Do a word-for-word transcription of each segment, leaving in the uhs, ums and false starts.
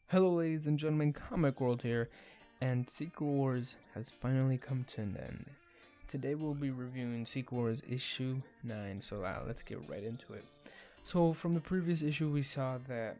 Hello ladies and gentlemen, Comic World here, and Secret Wars has finally come to an end. Today we'll be reviewing Secret Wars issue nine, so uh, let's get right into it. So from the previous issue we saw that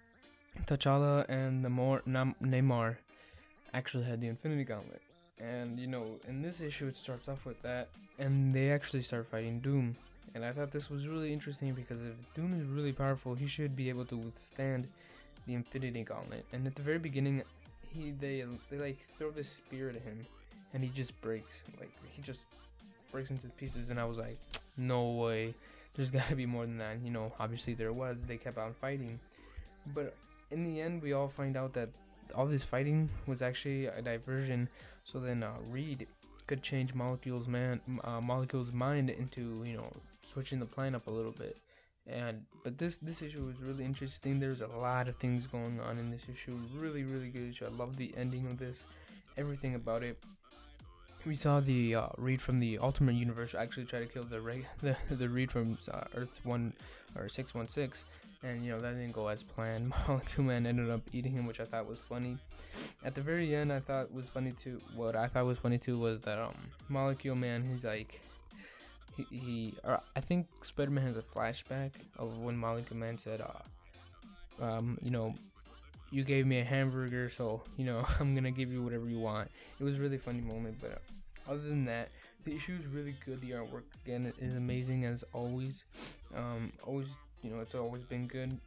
T'Challa and Namor, Nam Namor actually had the Infinity Gauntlet. And you know, in this issue it starts off with that, and they actually start fighting Doom. And I thought this was really interesting because if Doom is really powerful, he should be able to withstand the Infinity Gauntlet. And at the very beginning, he they they like throw this spear at him, and he just breaks. Like he just breaks into pieces. And I was like, no way. There's gotta be more than that. You know, obviously there was. They kept on fighting, but in the end, we all find out that all this fighting was actually a diversion. So then uh, Reed could change Molecule's man uh, Molecule's mind into, you know, switching the plan up a little bit. And but this this issue was really interesting. There's a lot of things going on in this issue. Really, really good issue. I love the ending of this, everything about it. We saw the uh, Reed from the Ultimate Universe actually try to kill the Ray, the, the Reed from uh, Earth one or six one six, and you know that didn't go as planned. Molecule Man ended up eating him, which I thought was funny. At the very end, I thought was funny too. What I thought was funny too was that um Molecule Man, he's like. He, he or I think Spider-Man has a flashback of when Molecule Man said, uh, um, you know, you gave me a hamburger, so, you know, I'm gonna give you whatever you want. It was a really funny moment, but uh, other than that, the issue is really good. The artwork, again, is amazing as always. Um, always, you know, it's always been good.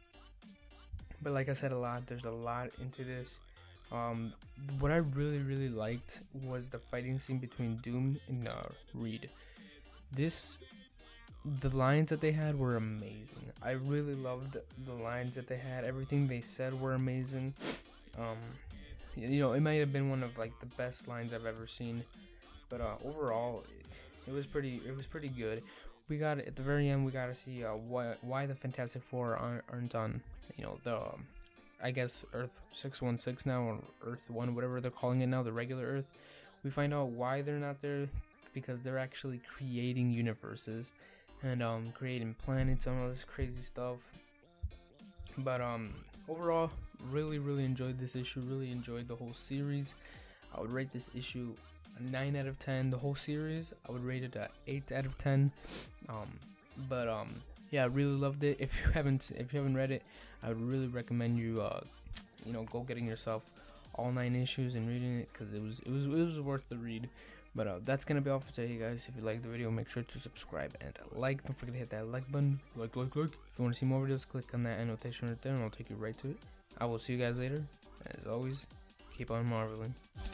But like I said a lot, there's a lot into this. Um, what I really, really liked was the fighting scene between Doom and uh, Reed. This, the lines that they had were amazing. I really loved the lines that they had. Everything they said were amazing. Um, you know, it might have been one of like the best lines I've ever seen. But uh, overall, it, it was pretty. It was pretty good. We got at the very end. We got to see uh, why why the Fantastic Four aren't, aren't on. You know, the um, I guess Earth six one six now, or Earth one, whatever they're calling it now, the regular Earth. We find out why they're not there. Because they're actually creating universes and um creating planets and all this crazy stuff. But um overall, really really enjoyed this issue. Really enjoyed the whole series. I would rate this issue a nine out of ten. The whole series I would rate it a eight out of ten. Um but um yeah, I really loved it. If you haven't if you haven't read it, I would really recommend you uh you know go getting yourself all nine issues and reading it, because it was it was it was worth the read. But uh, that's gonna be all for today, guys. If you like the video, make sure to subscribe and like. Don't forget to hit that like button. Like, like, like. If you want to see more videos, click on that annotation right there, and I'll take you right to it. I will see you guys later. As always, keep on marveling.